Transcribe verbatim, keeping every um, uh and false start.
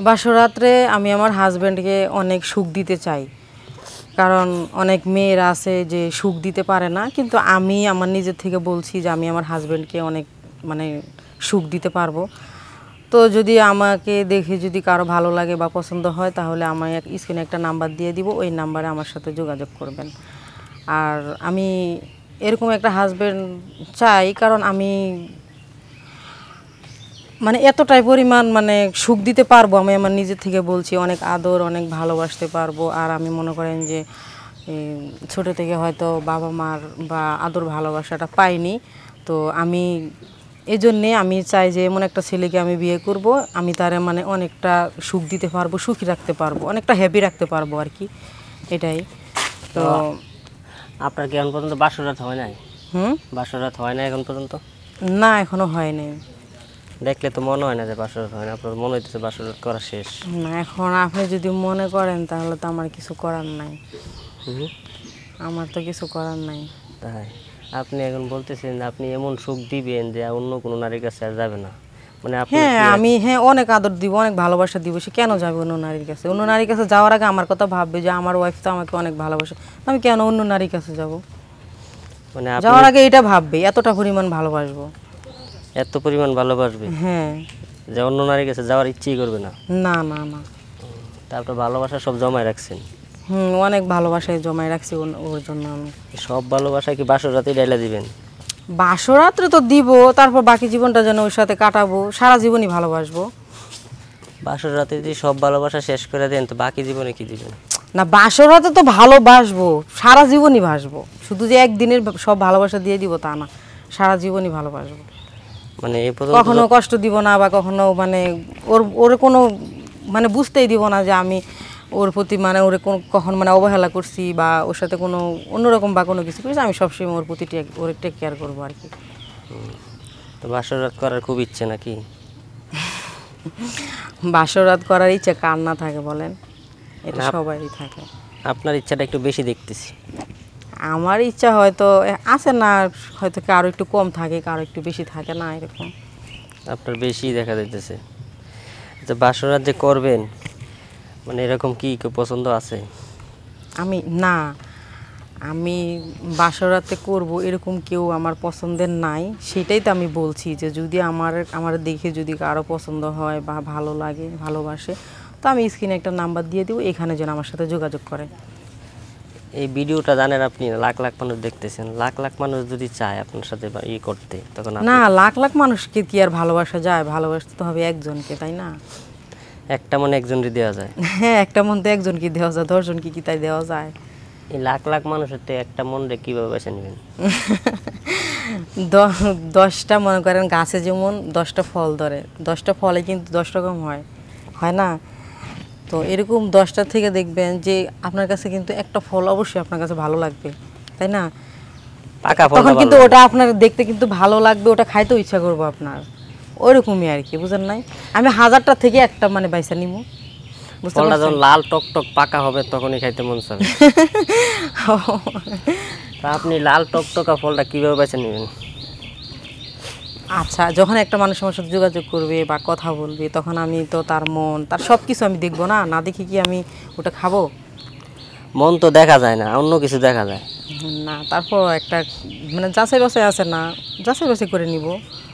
বাসরাত্রে আমি আমার হাজব্যান্ডকে অনেক সুখ দিতে চাই, কারণ অনেক মেয়েরা আছে যে সুখ দিতে পারে না, কিন্তু আমি আমার নিজের থেকে বলছি যে আমি আমার হাজব্যান্ডকে অনেক মানে সুখ দিতে পারবো। তো যদি আমাকে দেখে যদি কারো ভালো লাগে বা পছন্দ হয় তাহলে আমার স্ক্রিনে একটা নাম্বার দিয়ে দিব, ওই নাম্বারে আমার সাথে যোগাযোগ করবেন। আর আমি এরকম একটা হাজব্যান্ড চাই, কারণ আমি মানে এতটাই পরিমাণ মানে সুখ দিতে পারবো, আমি আমার নিজের থেকে বলছি, অনেক আদর অনেক ভালোবাসতে পারবো। আর আমি মনে করেন যে ছোট থেকে হয়তো বাবা মার বা আদর ভালোবাসাটা পাইনি, তো আমি এই জন্যে আমি চাই যে এমন একটা ছেলেকে আমি বিয়ে করব, আমি তারে মানে অনেকটা সুখ দিতে পারবো, সুখী রাখতে পারবো, অনেকটা হ্যাপি রাখতে পারবো আর কি, এটাই। তো আপনার কি এখন পর্যন্ত বাসরাত হয় নাই? হুম, বাসরাত হয় না এখন পর্যন্ত? না, এখনো হয়নি। দেখলে তো মনে হয় না যে বাসরাত হয় না, আপনার মনে হইতেছে বাসরাত করা শেষ। না, এখন আপনি যদি মনে করেন তাহলে তো আমার কিছু করার নাই, আমার তো কিছু করার নাই। তাই আপনি এখন বলতেছেন আপনি এমন সুখ দিবেন যে অন্য কোনো নারীর কাছে আর যাবে না, মানে আপনি? হ্যাঁ, আমি হ্যাঁ অনেক আদর দিব, অনেক ভালোবাসা দিব, সে কেন যাবে অন্য নারীর কাছে? অন্য নারীর কাছে যাওয়ার আগে আমার কথা ভাববে যে আমার ওয়াইফ তো আমাকে অনেক ভালোবাসে, আমি কেন অন্য নারীর কাছে যাব? মানে যাওয়ার আগে এটা ভাববে এতটা পরিমাণ ভালোবাসবো, এত পরিমাণ ভালোবাসবে হ্যাঁ, যে অন্য নারীর কাছে যাওয়ার ইচ্ছেই করবে না? না না না। তারপর ভালোবাসা সব জমায় রাখছেন? হুম, অনেক ভালোবাসায় জমায় রাখছি ওর জন্য। আমি সব ভালোবাসা কি বাসরাতেই ঢেলে দিবেন? বাসরাত্রে তো দিব, তারপর বাকি জীবনটা যেন ওর সাথে কাটাবো, সারা জীবনই ভালোবাসবো। বাসরাতে যদি সব ভালোবাসা শেষ করে দেন তো বাকি জীবনে কি দিবেন? না, বাসরাতে তো ভালোবাসবো, সারা জীবনই বাসবো, শুধু যে একদিনের সব ভালোবাসা দিয়ে দিব তা না, সারা জীবনই ভালোবাসবো। মানে এই পর্যন্ত কখনো কষ্ট দিব না, বা কখনো মানে ওর ওর কোনো মানে বুঝতেই দিব না যে আমি ওর প্রতি মানে ওর কখন মানে অবহেলা করছি বা ওর সাথে কোনো অন্যরকম বা কোনো কিছু করছি, আমি সবসময় ওর প্রতি ওর টেক কেয়ার করবো আর কি। তো বাসরাত করার খুব ইচ্ছে নাকি? বাসরাত করার ইচ্ছা কার না থাকে বলেন, এটা সবারই থাকে। আপনার ইচ্ছাটা একটু বেশি দেখতেছি। আমার ইচ্ছা হয়তো আছে না, হয়তো কারো একটু কম থাকে, কারো একটু বেশি থাকে না, এরকম। আপনার বেশি দেখা যাইতেছে। আচ্ছা, বাসরাত যে করবেন মানে এরকম কি কেউ পছন্দ আছে? আমি না, আমি বাসরাতে করব এরকম কেউ আমার পছন্দের নাই, সেটাই তো আমি বলছি যে যদি আমার আমার দেখে যদি কারো পছন্দ হয় বা ভালো লাগে ভালোবাসে, তো আমি স্ক্রিনে একটা নাম্বার দিয়ে দিব, এখানে যেন আমার সাথে যোগাযোগ করে। এই ভিডিওটা জানেন আপনি লাখ লাখ মানুষ দেখতেছেন, লাখ লাখ মানুষ যদি চায় আপনার সাথে ই করতে, তখন না, লাখ লাখ মানুষকে কি আর ভালোবাসা যায়? ভালোবাসতে তো হবে একজনকে, তাই না? একটা মনে একজনকে দেওয়া যায়? হ্যাঁ, একটা মন তো একজনকে দেওয়া যায়, দশজনকে কি তাই দেওয়া যায়? এই লাখ লাখ মানুষের তো একটা মনরে কিভাবে বেছে নেবেন? দশটা মনে করেন গাছে যেমন দশটা ফল ধরে, দশটা ফলে কিন্তু দশ রকম হয়, হয় না? তো এরকম দশটা থেকে দেখবেন যে আপনার কাছে কিন্তু একটা ফল অবশ্যই আপনার কাছে ভালো লাগবে, তাই না? পাকা ফল তখন কিন্তু ওটা আপনার দেখতে কিন্তু ভালো লাগবে, ওটা খাইতেও ইচ্ছা করবো আপনার, ওইরকমই আর কি, বুঝেন নাই? আমি হাজারটা থেকে একটা মানে বাইসা নিব, ফলটা যখন লাল টক টক পাকা হবে তখনই খাইতে মন চাবে। তা আপনি লাল টক টকা ফলটা কিভাবে বেছে নেবেন? আচ্ছা, যখন একটা মানুষ আমার সাথে যোগাযোগ করবে বা কথা বলবে, তখন আমি তো তার মন তার সব কিছু আমি দেখবো না, না দেখি কি আমি ওটা খাবো? মন তো দেখা যায় না, অন্য কিছু দেখা যায় না, তারপর একটা মানে যাচাই বাছাই আছে না, যাচাই বাছাই করে নিব।